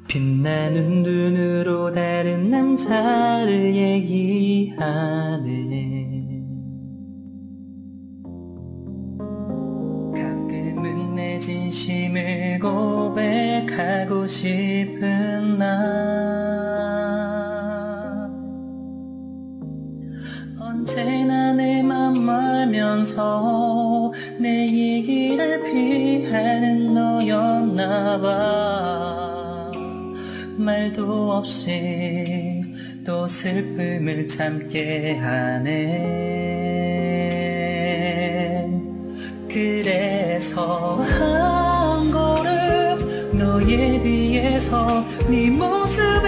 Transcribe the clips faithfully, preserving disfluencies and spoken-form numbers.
빛나는 눈으로 다른 남자를 얘기하네. 가끔은 내 진심을 고백하고 싶은 나, 언제나 내 맘 말면서 내 얘기를 피하는 너였나봐. 말도 없이 또 슬픔을 참게 하네. 그래서 한 걸음 너의 뒤에서 네 모습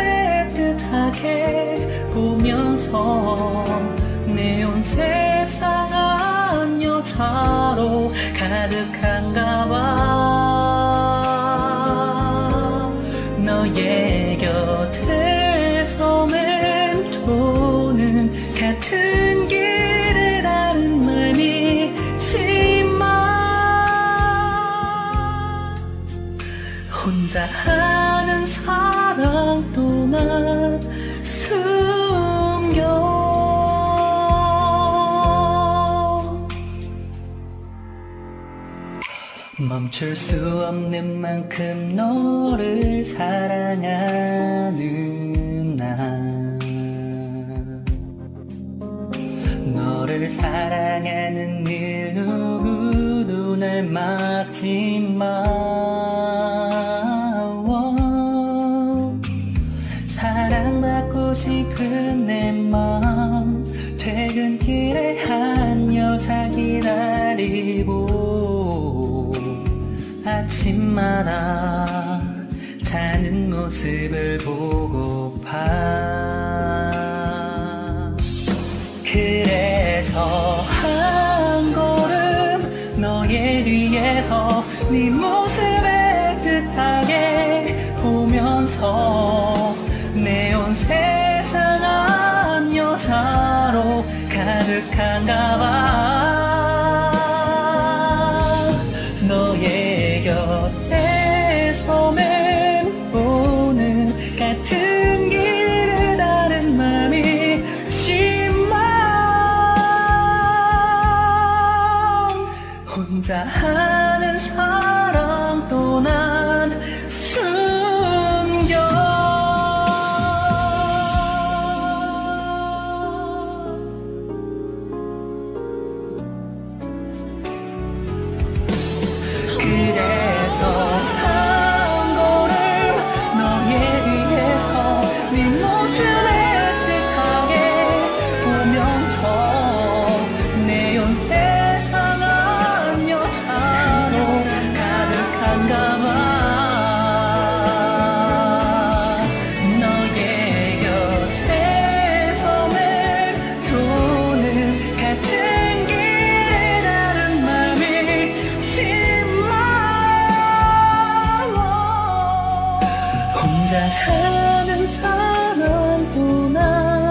애틋하게 보면서 내 온 세상 한 여자로 가득한가 봐. 너의 곁에서 맴도는 같은 길을 아는 맘이지만 혼자 하는 사랑도 난 숨겨. 멈출 수 없는 만큼 너를 사랑하는 나, 너를 사랑하는 일 누구도 날 막지 마. 사랑받고 싶은 내 맘 퇴근길에 한 여자 기다리고 아침마다 자는 모습을 보고파. 그래서 한 걸음 너의 뒤에서 네 모습 애틋하게 보면서 내 온 세상 한 여자로 가득한가 봐. 너의 곁에서 맴도는 같은 길을 다른 맘이지만 혼자 하는 사랑도 난 숨겨. 그래서 한 걸음 너의 뒤에서 네 모습 애틋하게 보면서 내 온 세상 한 여자로 가득한가 봐. 너의 곁에서 맴도는 같은 길을 다른 맘이지만 혼자 하는 사랑도 난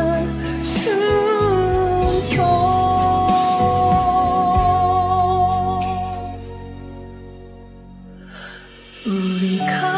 숨겨. 우리가